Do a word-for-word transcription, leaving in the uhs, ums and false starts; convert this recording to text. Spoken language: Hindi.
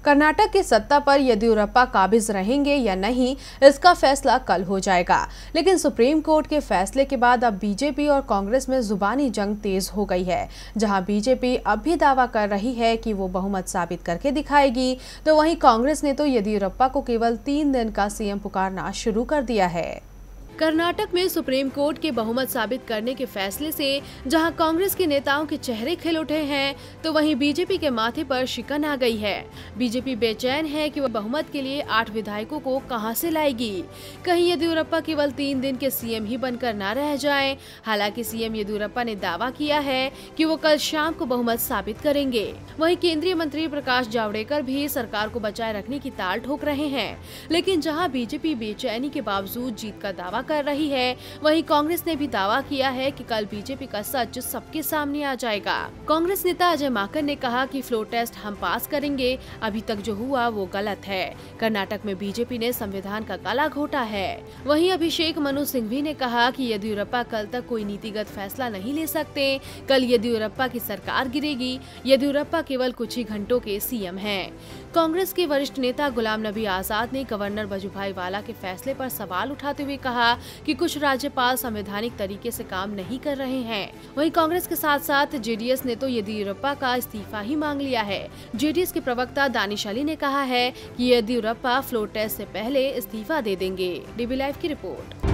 कर्नाटक की सत्ता पर येदियुरप्पा काबिज रहेंगे या नहीं, इसका फैसला कल हो जाएगा। लेकिन सुप्रीम कोर्ट के फैसले के बाद अब बीजेपी और कांग्रेस में जुबानी जंग तेज हो गई है। जहां बीजेपी अब भी दावा कर रही है कि वो बहुमत साबित करके दिखाएगी, तो वहीं कांग्रेस ने तो येदियुरप्पा को केवल तीन दिन का सीएम पुकारना शुरू कर दिया है। कर्नाटक में सुप्रीम कोर्ट के बहुमत साबित करने के फैसले से जहां कांग्रेस के नेताओं के चेहरे खिल उठे हैं, तो वहीं बीजेपी के माथे पर शिकन आ गई है। बीजेपी बेचैन है कि वह बहुमत के लिए आठ विधायकों को कहां से लाएगी। कहीं येदियुरप्पा केवल तीन दिन के सीएम ही बनकर न रह जाएं। हालांकि सीएम येदियुरप्पा ने दावा किया है कि वो कल शाम को बहुमत साबित करेंगे। वहीं केंद्रीय मंत्री प्रकाश जावड़ेकर भी सरकार को बचाए रखने की ताल ठोक रहे हैं। लेकिन जहाँ बीजेपी बेचैनी के बावजूद जीत का दावा कर रही है, वहीं कांग्रेस ने भी दावा किया है कि कल बीजेपी का सच सबके सामने आ जाएगा। कांग्रेस नेता अजय माकन ने कहा कि फ्लोर टेस्ट हम पास करेंगे, अभी तक जो हुआ वो गलत है। कर्नाटक में बीजेपी ने संविधान का गला घोटा है। वहीं अभिषेक मनु सिंघवी ने कहा कि येदियुरप्पा कल तक कोई नीतिगत फैसला नहीं ले सकते। कल येदियुरप्पा की सरकार गिरेगी। येदियुरप्पा केवल कुछ ही घंटों के सीएम हैं। कांग्रेस के वरिष्ठ नेता गुलाम नबी आजाद ने गवर्नर वजुभाई वाला के फैसले पर सवाल उठाते हुए कहा कि कुछ राज्यपाल संवैधानिक तरीके से काम नहीं कर रहे हैं। वहीं कांग्रेस के साथ साथ जेडीएस ने तो येदियुरप्पा का इस्तीफा ही मांग लिया है। जेडीएस के प्रवक्ता दानिश अली ने कहा है कि येदियुरप्पा फ्लोर टेस्ट से पहले इस्तीफा दे देंगे। डीबी लाइव की रिपोर्ट।